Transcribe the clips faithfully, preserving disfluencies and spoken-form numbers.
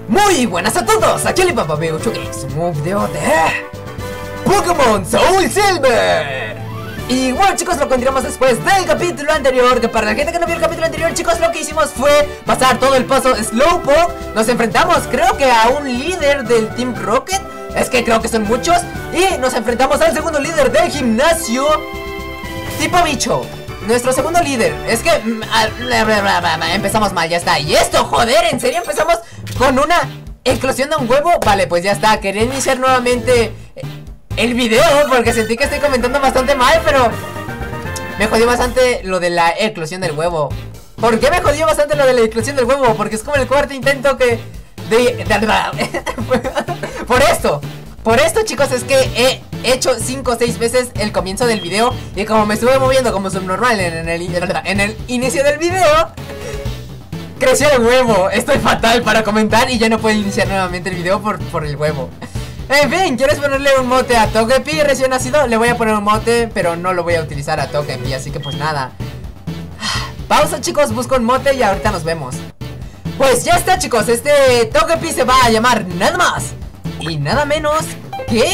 Muy buenas a todos, aquí Alibaba B ocho Games, un nuevo video de Pokémon Soul Silver. Y bueno chicos, lo continuamos después del capítulo anterior. Que para la gente que no vio el capítulo anterior, chicos, lo que hicimos fue pasar todo el paso Slowpoke. Nos enfrentamos creo que a un líder del Team Rocket, es que creo que son muchos. Y nos enfrentamos al segundo líder del gimnasio, tipo bicho. Nuestro segundo líder, es que mm, bla, bla, bla, bla, bla, empezamos mal, ya está. Y esto, joder, ¿en serio empezamos con una eclosión de un huevo? Vale, pues ya está, quería iniciar nuevamente el video porque sentí que estoy comentando bastante mal, pero me jodió bastante lo de la eclosión del huevo. ¿Por qué me jodió bastante lo de la eclosión del huevo? Porque es como el cuarto intento que... De... Por esto, por esto chicos, es que he hecho cinco o seis veces el comienzo del video. Y como me estuve moviendo como subnormal en el, en el inicio del video, creció el huevo. Estoy fatal para comentar y ya no puedo iniciar nuevamente el video por, por el huevo. En fin, ¿quieres ponerle un mote a Togepi recién nacido? Le voy a poner un mote, pero no lo voy a utilizar a Togepi, así que pues nada. Pausa chicos, busco un mote y ahorita nos vemos. Pues ya está chicos, este Togepi se va a llamar nada más y nada menos que...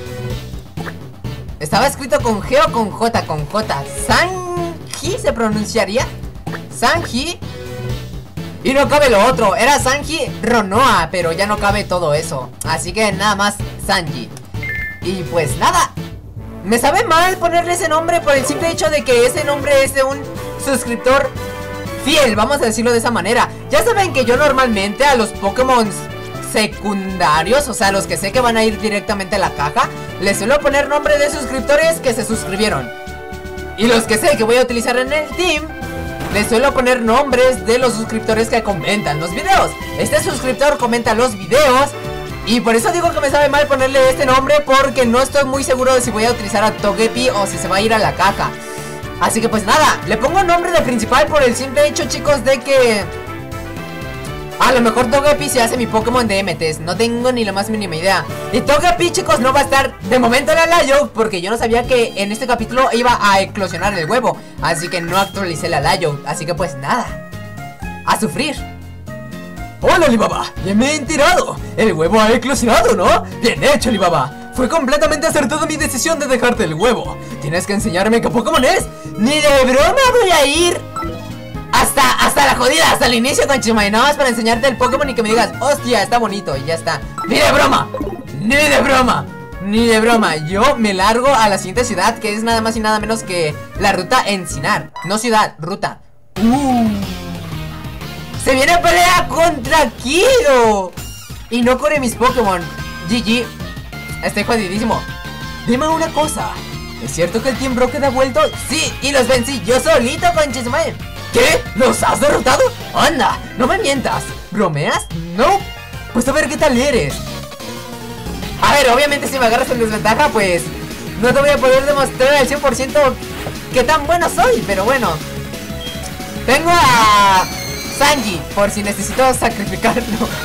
Estaba escrito con G o con J, con J. Sanji se pronunciaría. Sanji. Y no cabe lo otro, era Sanji Ronoa, pero ya no cabe todo eso. Así que nada más Sanji. Y pues nada, me sabe mal ponerle ese nombre por el simple hecho de que ese nombre es de un suscriptor fiel, vamos a decirlo de esa manera. Ya saben que yo normalmente a los Pokémon secundarios, o sea, los que sé que van a ir directamente a la caja, les suelo poner nombre de suscriptores que se suscribieron. Y los que sé que voy a utilizar en el team, les suelo poner nombres de los suscriptores que comentan los videos. Este suscriptor comenta los videos y por eso digo que me sabe mal ponerle este nombre, porque no estoy muy seguro de si voy a utilizar a Togepi o si se va a ir a la caja. Así que pues nada, le pongo nombre de principal por el simple hecho chicos de que a lo mejor Togepi se hace mi Pokémon de M Ts, no tengo ni la más mínima idea. Y Togepi chicos no va a estar de momento en la layout, porque yo no sabía que en este capítulo iba a eclosionar el huevo. Así que no actualicé la layout, así que pues nada, a sufrir. Hola Alibaba, ya me he enterado, el huevo ha eclosionado, ¿no? Bien hecho Alibaba, fue completamente acertada mi decisión de dejarte el huevo. Tienes que enseñarme qué Pokémon es. Ni de broma voy a ir Hasta, hasta la jodida, hasta el inicio con Chimay, nada más para enseñarte el Pokémon y que me digas, hostia, está bonito, y ya está. Ni de broma, ni de broma, ni de broma. Yo me largo a la siguiente ciudad, que es nada más y nada menos que la ruta Encinar. No ciudad, ruta. uh. Se viene a pelea contra Kiro. Y no corre mis Pokémon. G G, estoy jodidísimo. Dime una cosa, ¿es cierto que el Team Rocket ha vuelto? Sí, y los vencí yo solito con Chismay. ¿Qué? ¿Los has derrotado? ¡Anda! ¡No me mientas! ¿Bromeas? No. Pues a ver qué tal eres. A ver, obviamente si me agarras en desventaja, pues no te voy a poder demostrar al cien por ciento qué tan bueno soy, pero bueno. Tengo a Sanji, por si necesito sacrificarlo.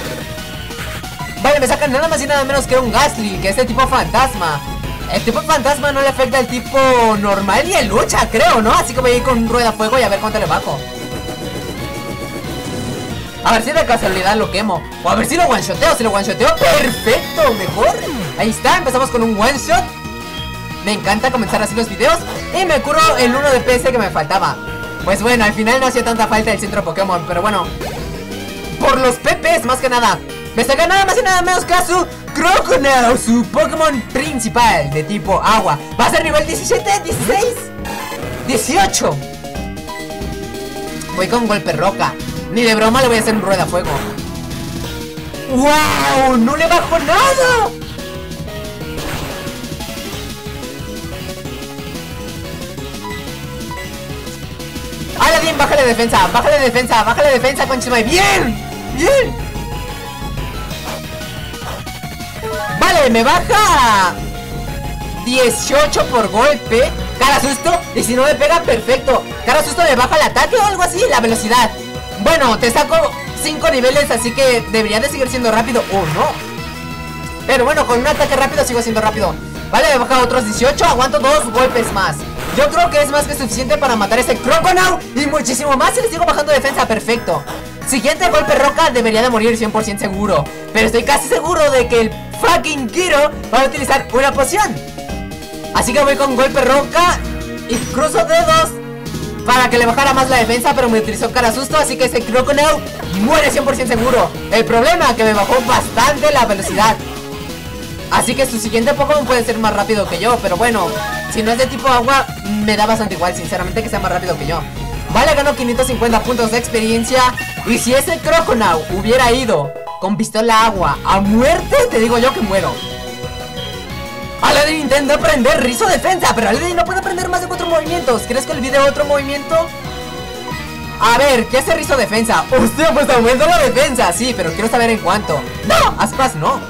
Vale, me sacan nada más y nada menos que un Gastly, que es el tipo fantasma. El tipo fantasma no le afecta al tipo normal y en lucha, creo, ¿no? Así que voy a ir con un rueda fuego y a ver cuánto le bajo. A ver si de casualidad lo quemo. O a ver si lo one-shoteo. Si lo one-shoteo, perfecto, mejor. Ahí está, empezamos con un one-shot. Me encanta comenzar así los videos. Y me curo el uno de P S que me faltaba. Pues bueno, al final no hacía tanta falta el centro Pokémon, pero bueno, por los P Ps más que nada. Me saca nada más y nada menos que a su Crocodile, su Pokémon principal de tipo agua. Va a ser nivel diecisiete, dieciséis, dieciocho. Voy con golpe roca. Ni de broma le voy a hacer un rueda fuego. ¡Wow! ¡No le bajo nada! Aladín, bájale defensa, bájale defensa, bájale defensa con Chimay. ¡Bien! ¡Bien! Vale, me baja dieciocho por golpe. Cara susto, y si no me pega, perfecto. Cara susto le baja el ataque o algo así, la velocidad. Bueno, te saco cinco niveles, así que debería de seguir siendo rápido. O no. Pero bueno, con un ataque rápido sigo siendo rápido. Vale, me baja otros dieciocho, aguanto dos golpes más. Yo creo que es más que suficiente para matar a ese Croconaw. Y muchísimo más si le sigo bajando defensa. Perfecto. Siguiente golpe roca debería de morir cien por ciento seguro. Pero estoy casi seguro de que el fucking Kiro va a utilizar una poción. Así que voy con golpe roca y cruzo dedos para que le bajara más la defensa, pero me utilizó cara susto, así que ese Croconaw muere cien por ciento seguro. El problema es que me bajó bastante la velocidad. Así que su siguiente Pokémon puede ser más rápido que yo, pero bueno, si no es de tipo agua, me da bastante igual, sinceramente, que sea más rápido que yo. Vale, ganó quinientos cincuenta puntos de experiencia. Y si ese Croconaw hubiera ido con pistola agua a muerte, te digo yo que muero. Aladin intenta aprender Rizo Defensa, pero Aladin no puede aprender más de cuatro movimientos. ¿Quieres que olvide otro movimiento? A ver, ¿qué hace Rizo Defensa? Hostia, pues aumenta la defensa. Sí, pero quiero saber en cuánto. ¡No! Aspas no.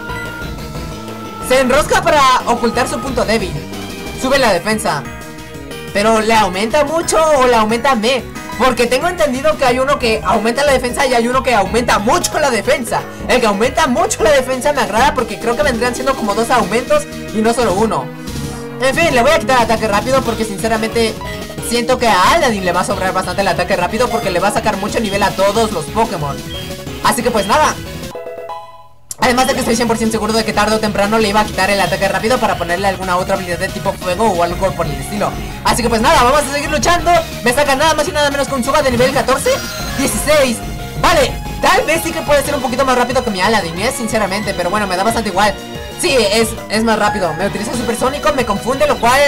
Se enrosca para ocultar su punto débil. Sube la defensa. Pero ¿le aumenta mucho o le aumenta me? Porque tengo entendido que hay uno que aumenta la defensa y hay uno que aumenta mucho la defensa. El que aumenta mucho la defensa me agrada porque creo que vendrían siendo como dos aumentos y no solo uno. En fin, le voy a quitar ataque rápido porque sinceramente siento que a Aladin le va a sobrar bastante el ataque rápido porque le va a sacar mucho nivel a todos los Pokémon. Así que pues nada. Además de que estoy cien por ciento seguro de que tarde o temprano le iba a quitar el ataque rápido para ponerle alguna otra habilidad de tipo fuego o algo por el estilo. Así que pues nada, vamos a seguir luchando. Me saca nada más y nada menos con Suga de nivel catorce, dieciséis. Vale, tal vez sí que puede ser un poquito más rápido que mi Aladin, ¿eh? Sinceramente, pero bueno, me da bastante igual. Sí, es, es más rápido. Me utiliza supersónico, me confunde, lo cual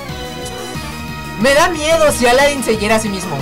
me da miedo si Aladin se hiera a sí mismo.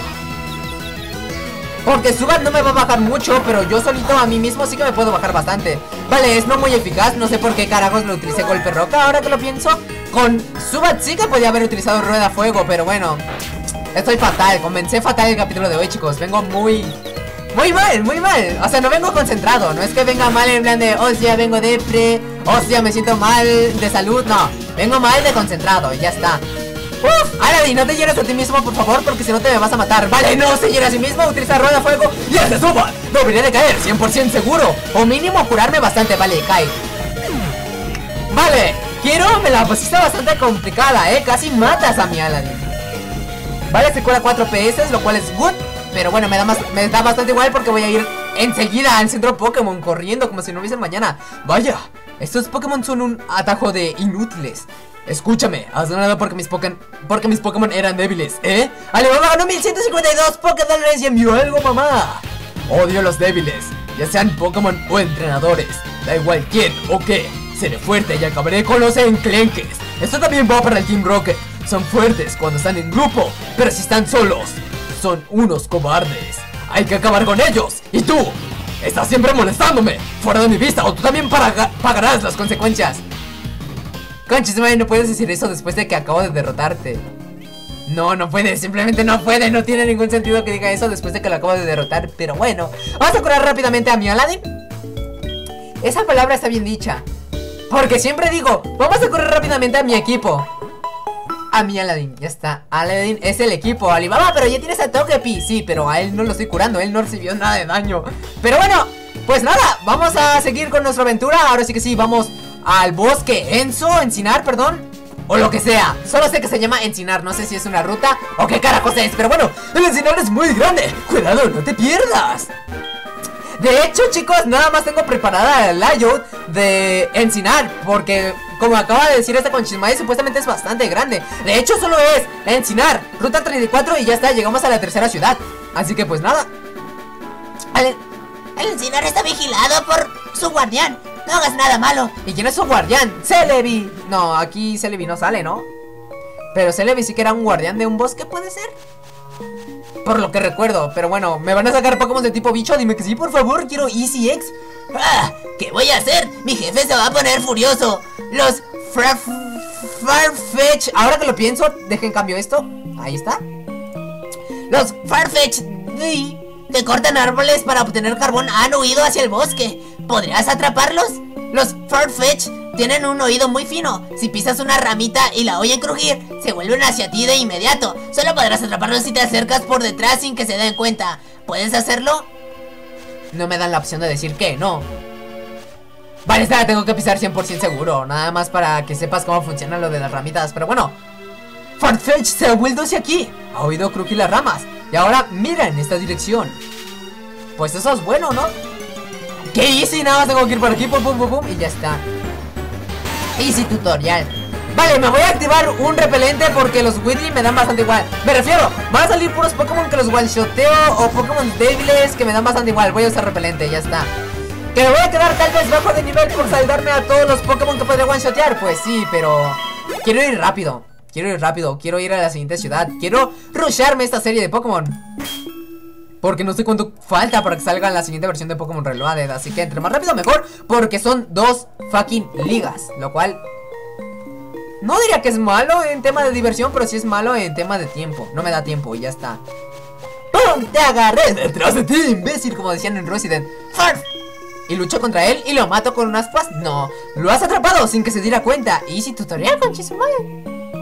Porque Zubat no me va a bajar mucho, pero yo solito a mí mismo sí que me puedo bajar bastante. Vale, es no muy eficaz, no sé por qué carajos lo utilicé golpe roca, ahora que lo pienso. Con Zubat sí que podía haber utilizado rueda fuego, pero bueno, estoy fatal, comencé fatal el capítulo de hoy, chicos. Vengo muy... Muy mal, muy mal. O sea, no vengo concentrado, no es que venga mal en plan de hostia, vengo depre, hostia, me siento mal de salud, no. Vengo mal de concentrado, y ya está. Uf, Aladin, no te hieras a ti mismo, por favor, porque si no te me vas a matar. Vale, no se hiera a sí mismo, utiliza rueda fuego y ese Zubat debería de caer, cien por ciento seguro. O mínimo curarme bastante, vale, cae. Vale, quiero, me la pusiste bastante complicada, eh, casi matas a mi Aladin. Vale, se cura cuatro P S, lo cual es good. Pero bueno, me da, más, me da bastante igual porque voy a ir enseguida al centro Pokémon corriendo como si no hubiese mañana. Vaya, estos Pokémon son un atajo de inútiles. Escúchame, has ganado porque mis Pokémon porque mis Pokémon eran débiles, ¿eh? Alibaba ganó mil ciento cincuenta y dos Pokédólares y envió algo, mamá. Odio los débiles, ya sean Pokémon o entrenadores. Da igual quién o qué, seré fuerte y acabaré con los enclenques. Esto también va para el Team Rocket. Son fuertes cuando están en grupo, pero si están solos, son unos cobardes. Hay que acabar con ellos. Y tú, estás siempre molestándome. Fuera de mi vista o tú también pagarás las consecuencias. Conchis, no puedes decir eso después de que acabo de derrotarte. No, no puede, simplemente no puede. No tiene ningún sentido que diga eso después de que lo acabo de derrotar. Pero bueno, vamos a curar rápidamente a mi Aladin. Esa palabra está bien dicha, porque siempre digo, vamos a curar rápidamente a mi equipo. A mi Aladin, ya está. Aladin es el equipo, Alibaba, pero ya tienes a Togepi. Sí, pero a él no lo estoy curando, él no recibió nada de daño. Pero bueno, pues nada, vamos a seguir con nuestra aventura. Ahora sí que sí, vamos al bosque Enso, Encinar, perdón, o lo que sea. Solo sé que se llama Encinar, no sé si es una ruta o qué carajos es. Pero bueno, el Encinar es muy grande. Cuidado, no te pierdas. De hecho, chicos, nada más tengo preparada el layout de Encinar, porque como acaba de decir esta Conchismae, supuestamente es bastante grande. De hecho, solo es Encinar, ruta treinta y cuatro y ya está, llegamos a la tercera ciudad. Así que pues nada. El, el Encinar está vigilado por su guardián. No hagas nada malo. ¿Y quién es su guardián? Celebi. No, aquí Celebi no sale, ¿no? Pero Celebi sí que era un guardián de un bosque, ¿puede ser? Por lo que recuerdo, pero bueno, ¿me van a sacar Pokémon de tipo bicho? Dime que sí, por favor, quiero Easy X. Ah, ¿qué voy a hacer? Mi jefe se va a poner furioso. Los Farfetch, ahora que lo pienso, dejen cambio esto. Ahí está. Los Farfetch que cortan árboles para obtener carbón han huido hacia el bosque. ¿Podrías atraparlos? Los Farfetch tienen un oído muy fino. Si pisas una ramita y la oyen crujir, se vuelven hacia ti de inmediato. Solo podrás atraparlos si te acercas por detrás sin que se den cuenta. ¿Puedes hacerlo? No me dan la opción de decir que no. Vale, esta la tengo que pisar cien por ciento seguro. Nada más para que sepas cómo funciona lo de las ramitas. Pero bueno, Farfetch se ha vuelto hacia aquí. Ha oído crujir las ramas y ahora mira en esta dirección. Pues eso es bueno, ¿no? ¡Qué easy! Nada más tengo que ir por aquí, pum, pum, pum, pum, y ya está. Easy tutorial. Vale, me voy a activar un repelente porque los Whitley me dan bastante igual. Me refiero, van a salir puros Pokémon que los one-shoteo o Pokémon débiles que me dan bastante igual. Voy a usar repelente, ya está. ¿Que me voy a quedar tal vez bajo de nivel por saldarme a todos los Pokémon que podría one-shotear? Pues sí, pero quiero ir rápido. Quiero ir rápido, quiero ir a la siguiente ciudad. Quiero rusharme esta serie de Pokémon, porque no sé cuánto falta para que salga la siguiente versión de Pokémon Reloaded. Así que entre más rápido mejor, porque son dos fucking ligas. Lo cual no diría que es malo en tema de diversión, pero sí es malo en tema de tiempo. No me da tiempo y ya está. ¡Pum! Te agarré detrás de ti, imbécil, como decían en Resident. ¡Farf! Y lucho contra él y lo mato con unas aspas. No, lo has atrapado sin que se diera cuenta. Easy tutorial con Chisumare.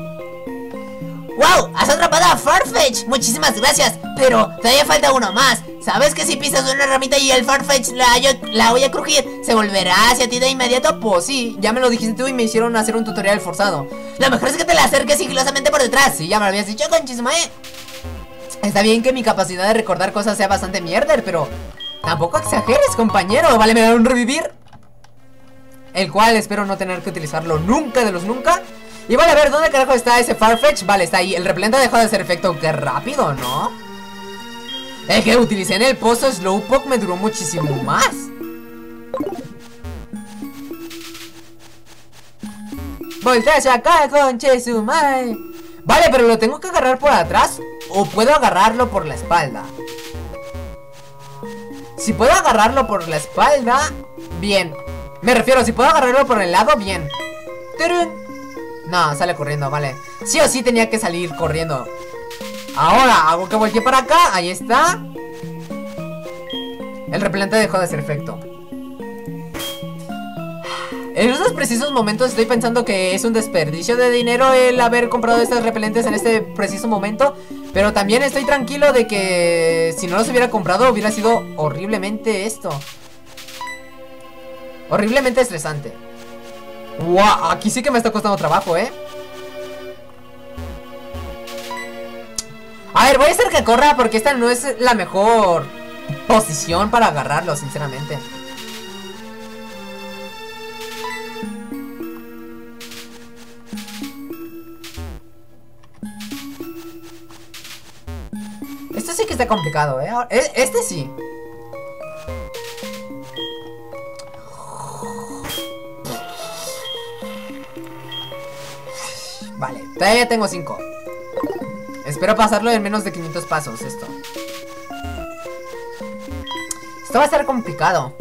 ¡Wow! ¡Has atrapado a Farfetch! Muchísimas gracias, pero todavía falta uno más. ¿Sabes que si pisas una ramita y el Farfetch la, la oye crujir, se volverá hacia ti de inmediato? Pues sí, ya me lo dijiste tú y me hicieron hacer un tutorial forzado. Lo mejor es que te la acerques sigilosamente por detrás. Sí, ya me lo habías dicho, Conchismae. Está bien que mi capacidad de recordar cosas sea bastante mierder, pero tampoco exageres, compañero. Vale, me da un revivir, el cual espero no tener que utilizarlo nunca de los nunca. Y vale, a ver, ¿dónde carajo está ese Farfetch? Vale, está ahí. El repelente dejó de hacer efecto. Qué rápido, ¿no? El que utilicé en el pozo Slowpoke me duró muchísimo más. Voltea hacia acá, conche su madre. Vale, pero ¿lo tengo que agarrar por atrás o puedo agarrarlo por la espalda? Si puedo agarrarlo por la espalda, bien. Me refiero, si puedo agarrarlo por el lado, bien. ¡Turun! No, sale corriendo, vale. Sí o sí tenía que salir corriendo. Ahora hago que voltee para acá. Ahí está. El repelente dejó de hacer efecto. En esos precisos momentos estoy pensando que es un desperdicio de dinero el haber comprado estos repelentes en este preciso momento. Pero también estoy tranquilo de que si no los hubiera comprado hubiera sido horriblemente esto. Horriblemente estresante. Wow, aquí sí que me está costando trabajo, ¿eh? A ver, voy a hacer que corra porque esta no es la mejor posición para agarrarlo, sinceramente. Esto sí que está complicado, ¿eh? Este sí. Vale, todavía tengo cinco. Espero pasarlo en menos de quinientos pasos esto. Esto va a estar complicado.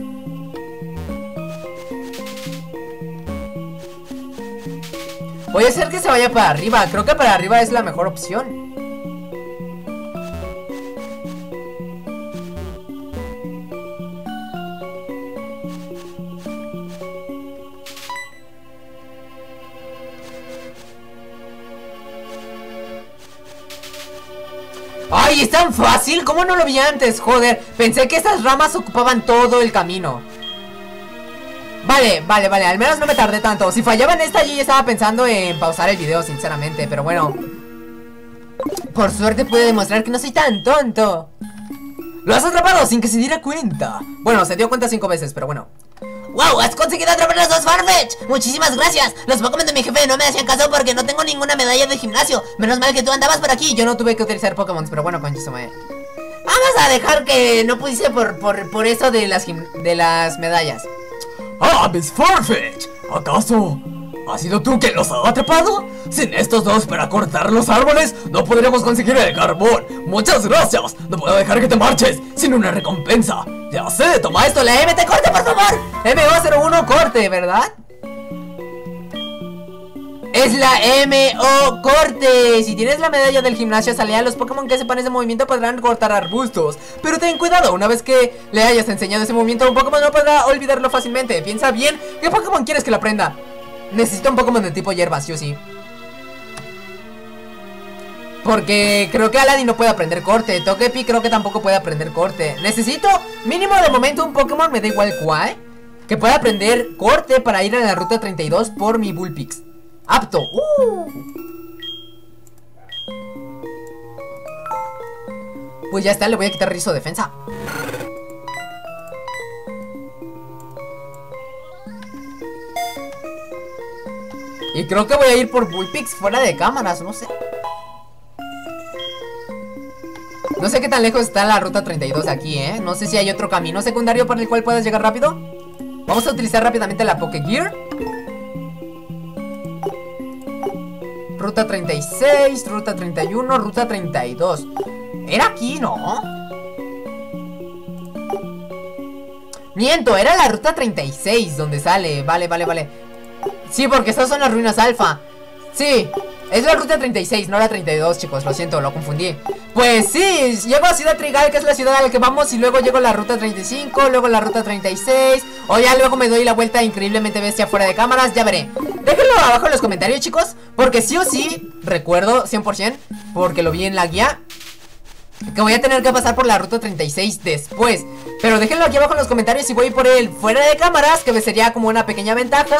Voy a hacer que se vaya para arriba. Creo que para arriba es la mejor opción. ¡Ay, es tan fácil! ¿Cómo no lo vi antes? Joder, pensé que estas ramas ocupaban todo el camino. Vale, vale, vale, al menos no me tardé tanto. Si fallaba en esta, yo ya estaba pensando en pausar el video, sinceramente. Pero bueno, por suerte pude demostrar que no soy tan tonto. ¡Lo has atrapado sin que se diera cuenta! Bueno, se dio cuenta cinco veces, pero bueno. ¡Wow! ¡Has conseguido atrapar los dos Farfetch! ¡Muchísimas gracias! Los Pokémon de mi jefe no me hacían caso porque no tengo ninguna medalla de gimnasio. Menos mal que tú andabas por aquí. Yo no tuve que utilizar Pokémon, pero bueno, Conchismae. Vamos a dejar que no puse por, por, por eso de las, de las medallas. ¡Ah, Miss Farfetch! ¿Acaso has sido tú quien los ha atrapado? Sin estos dos para cortar los árboles, no podremos conseguir el carbón. ¡Muchas gracias! No puedo dejar que te marches sin una recompensa. Ya sé, toma esto, la M T corte, por favor. M O cero uno corte, ¿verdad? Es la M O corte. Si tienes la medalla del gimnasio salida, los Pokémon que sepan ese movimiento podrán cortar arbustos. Pero ten cuidado, una vez que le hayas enseñado ese movimiento a un Pokémon no podrá olvidarlo fácilmente. Piensa bien, ¿qué Pokémon quieres que lo aprenda? Necesito un Pokémon de tipo hierba, sí o sí. Porque creo que Aladdin no puede aprender corte. Togepi creo que tampoco puede aprender corte. Necesito mínimo de momento un Pokémon, me da igual cuál, que pueda aprender corte para ir a la ruta treinta y dos por mi Bullpix. Apto. uh. Pues ya está, le voy a quitar rizo defensa. Y creo que voy a ir por Bullpix fuera de cámaras, no sé. No sé qué tan lejos está la ruta treinta y dos aquí, ¿eh? No sé si hay otro camino secundario por el cual puedas llegar rápido. Vamos a utilizar rápidamente la Pokégear. Ruta treinta y seis, ruta treinta y uno, ruta treinta y dos. Era aquí, ¿no? Miento, era la ruta treinta y seis donde sale. Vale, vale, vale. Sí, porque estas son las ruinas alfa. Sí, es la ruta treinta y seis, no la treinta y dos, chicos. Lo siento, lo confundí. Pues sí, llego a Ciudad Trigal, que es la ciudad a la que vamos. Y luego llego a la ruta treinta y cinco, luego la ruta treinta y seis. O ya luego me doy la vuelta increíblemente bestia fuera de cámaras. Ya veré. Déjenlo abajo en los comentarios, chicos, porque sí o sí, recuerdo cien por ciento, porque lo vi en la guía, que voy a tener que pasar por la ruta treinta y seis después. Pero déjenlo aquí abajo en los comentarios si voy por él fuera de cámaras, que me sería como una pequeña ventaja.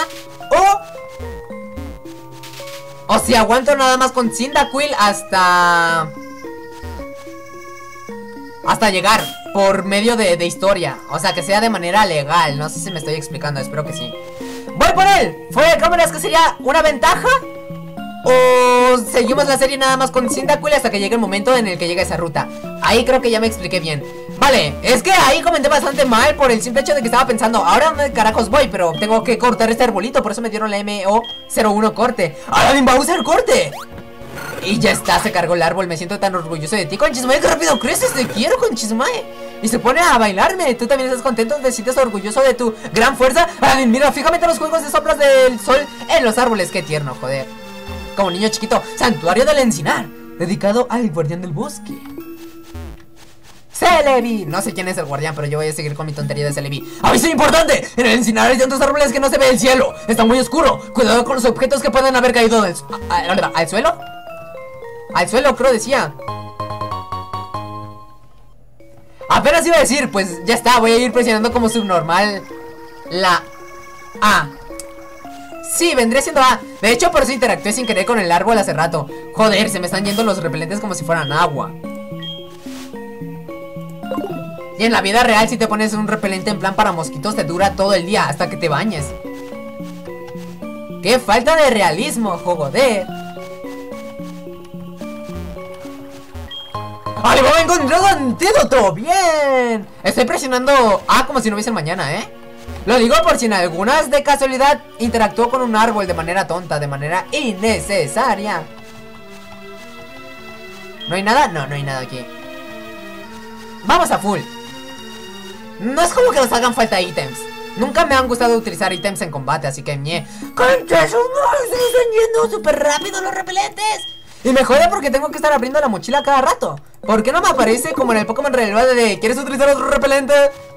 O... O si aguanto nada más con Cyndaquil hasta... Hasta llegar por medio de, de historia. O sea, que sea de manera legal. No sé si me estoy explicando, espero que sí. Voy por él fuera de cámaras, que sería una ventaja. O seguimos la serie nada más con Cyndaquil hasta que llegue el momento en el que llegue esa ruta. Ahí creo que ya me expliqué bien. Vale, es que ahí comenté bastante mal por el simple hecho de que estaba pensando, ahora dónde carajos voy, pero tengo que cortar este arbolito, por eso me dieron la M O cero uno corte. ¡Aladdin va a usar corte! Y ya está, se cargó el árbol, me siento tan orgulloso de ti, Conchismae, qué rápido creces, te quiero, Conchismae. Y se pone a bailarme, tú también estás contento, te sientes orgulloso de tu gran fuerza. Aladdin, mira, fíjate los juegos de sombras del sol en los árboles, qué tierno, joder. Como niño chiquito, santuario del encinar, dedicado al guardián del bosque. Celebi, no sé quién es el guardián, pero yo voy a seguir con mi tontería de Celebi. ¡Aviso importante! En el encinar hay tantos árboles que no se ve el cielo. Está muy oscuro, cuidado con los objetos que pueden haber caído del... ¿Al, al suelo? Al suelo, creo decía. Apenas iba a decir, pues ya está, voy a ir presionando como subnormal la A. Sí, vendría siendo A. De hecho, por eso interactué sin querer con el árbol hace rato. Joder, se me están yendo los repelentes como si fueran agua. Y en la vida real, si te pones un repelente en plan para mosquitos, te dura todo el día hasta que te bañes. ¡Qué falta de realismo, joder! ¡Algo he encontrado antídoto! ¡Bien! Estoy presionando A como si no hubiese mañana, ¿eh? Lo digo por si en algunas de casualidad interactuó con un árbol de manera tonta, de manera innecesaria. ¿No hay nada? No, no hay nada aquí. Vamos a full. No es como que nos hagan falta ítems. Nunca me han gustado utilizar ítems en combate, así que ñe. ¡Concha su madre! ¡Se están yendo súper rápido los repelentes! Y me jode porque tengo que estar abriendo la mochila cada rato. ¿Por qué no me aparece como en el Pokémon Relevado de ¿quieres utilizar otro repelente?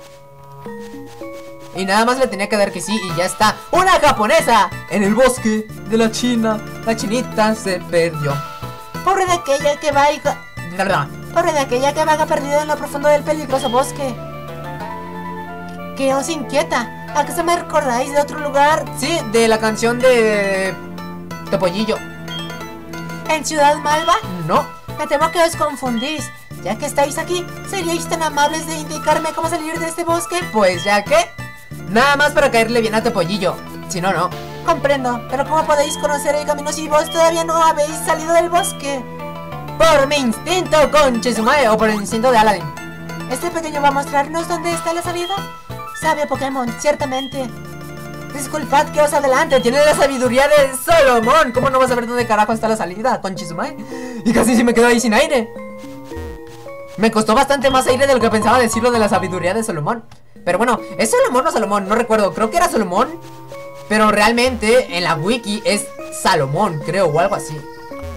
Y nada más le tenía que dar que sí y ya está. ¡Una japonesa! En el bosque de la China, la chinita se perdió. Pobre de aquella que vaya... Pobre de aquella que vaga perdida en lo profundo del peligroso bosque. Que os inquieta. ¿A qué se me recordáis de otro lugar? Sí, de la canción de... Topollillo. ¿En Ciudad Malva? No. Me temo que os confundís. Ya que estáis aquí, ¿seríais tan amables de indicarme cómo salir de este bosque? Pues ya que... Nada más para caerle bien a Topollillo. Si no, no. Comprendo, pero ¿cómo podéis conocer el camino si vos todavía no habéis salido del bosque? Por mi instinto, Conchismae, o por el instinto de Aladdin. ¿Este pequeño va a mostrarnos dónde está la salida? Sabio Pokémon, ciertamente. Disculpad que os adelante, tiene la sabiduría de Solomon. ¿Cómo no vas a ver dónde carajo está la salida, Conchismae? Y casi si me quedo ahí sin aire. Me costó bastante más aire de lo que pensaba decirlo de la sabiduría de Solomon. Pero bueno, ¿es Solomon o Salomón? No recuerdo, creo que era Solomon. Pero realmente en la wiki es Salomón, creo, o algo así.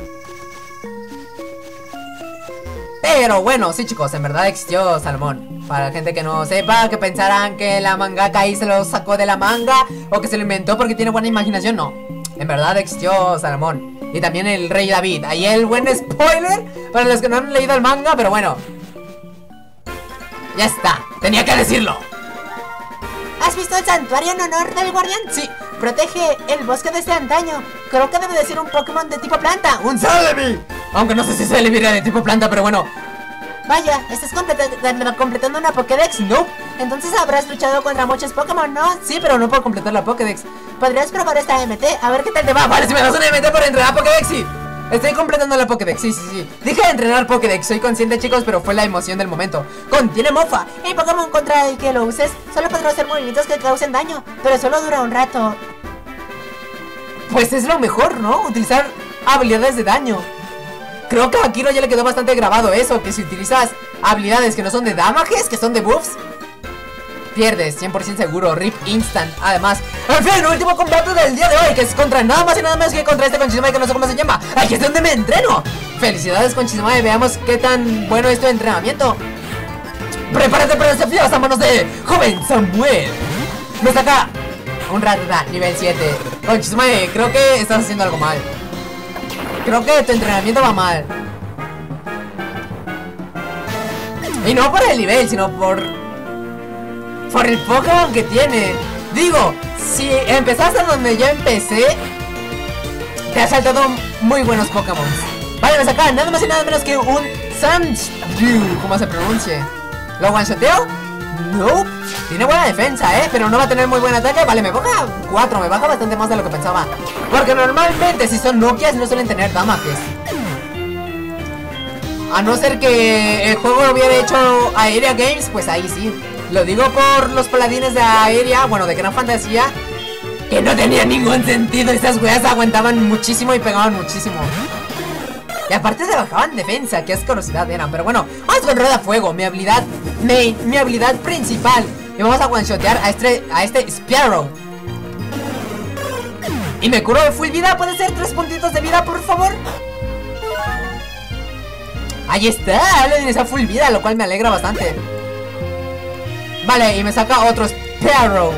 Pero bueno, sí chicos, en verdad existió Salomón. Para la gente que no sepa, que pensarán que la mangaka ahí se lo sacó de la manga o que se lo inventó porque tiene buena imaginación, no. En verdad existió Salomón. Y también el rey David. Ahí el buen spoiler para los que no han leído el manga, pero bueno. Ya está, tenía que decirlo. ¿Has visto el santuario en honor del guardián? Sí. Protege el bosque desde antaño. Creo que debe de ser un Pokémon de tipo planta. ¡Un Celebi! Aunque no sé si Celebi era de tipo planta, pero bueno. Vaya, ¿estás completa- completando una Pokédex? No. Entonces habrás luchado contra muchos Pokémon, ¿no? Sí, pero no puedo completar la Pokédex. ¿Podrías probar esta M T? A ver qué tal te va. Vale, si me das una M T por entrenar Pokédex, sí. Estoy completando la Pokédex, sí, sí, sí. Dije de entrenar Pokédex, soy consciente, chicos, pero fue la emoción del momento. Contiene mofa. El Pokémon contra el que lo uses solo podrá hacer movimientos que causen daño, pero solo dura un rato. Pues es lo mejor, ¿no? Utilizar habilidades de daño. Creo que a Kiro ya le quedó bastante grabado eso, que si utilizas habilidades que no son de damages, que son de buffs, pierdes, cien por ciento seguro, rip instant. Además, en fin, último combate del día de hoy, que es contra nada más y nada menos que contra este Conchisumai, que no sé cómo se llama. Aquí es donde me entreno. Felicidades, Conchisumai, veamos qué tan bueno es tu entrenamiento. Prepárate para el desafío a manos de joven Samuel. Me saca un Rattata, nivel siete. Conchisumai, creo que estás haciendo algo mal. Creo que tu entrenamiento va mal. Y no por el nivel, sino por... por el Pokémon que tiene. Digo, si empezaste donde yo empecé, te has saltado muy buenos Pokémon. Vale, me saca nada más y nada menos que un Sandview, como se pronuncie. ¿Lo one-shoteo? No. Tiene buena defensa, eh, pero no va a tener muy buen ataque. Vale, me baja cuatro, me baja bastante más de lo que pensaba. Porque normalmente si son Nokias no suelen tener damages. A no ser que el juego lo hubiera hecho Aeria Games, pues ahí sí. Lo digo por los paladines de Aeria, bueno, de Gran Fantasía, que no tenía ningún sentido. Esas weas aguantaban muchísimo y pegaban muchísimo. Y aparte te bajaban defensa, que asquerosidad eran. Pero bueno, vamos con Rueda Fuego, mi habilidad main, mi habilidad principal. Y vamos a one-shotear a este, a este Spearow. Y me curo de full vida, ¿puede ser tres puntitos de vida, por favor? Ahí está, le tienes a full vida, lo cual me alegra bastante. Vale, y me saca otro Spearow.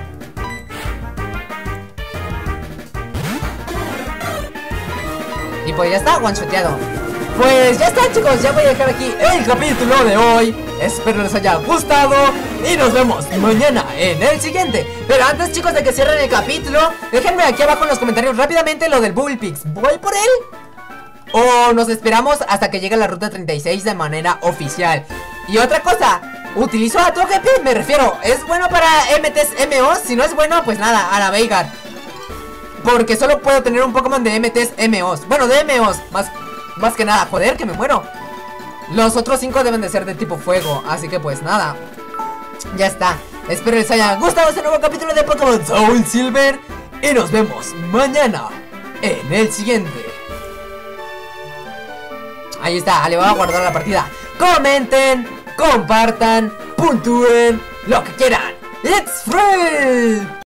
Y pues ya está, one-shoteado. Pues ya está, chicos, ya voy a dejar aquí el capítulo de hoy. Espero les haya gustado y nos vemos mañana en el siguiente. Pero antes, chicos, de que cierren el capítulo, déjenme aquí abajo en los comentarios rápidamente lo del Bullpix. ¿Voy por él? ¿O nos esperamos hasta que llegue la ruta treinta y seis de manera oficial? Y otra cosa, utilizo a Togepi, me refiero, ¿es bueno para M Ts M Os? Si no es bueno, pues nada, a la Veigar. Porque solo puedo tener un Pokémon de M Ts M Os. Bueno, de M Os, más, más que nada, joder, que me muero. Los otros cinco deben de ser de tipo fuego, así que pues nada. Ya está, espero les haya gustado este nuevo capítulo de Pokémon Soul Silver. Y nos vemos mañana en el siguiente. Ahí está, le voy a guardar la partida. Comenten, compartan, puntúen, lo que quieran. ¡Let's free!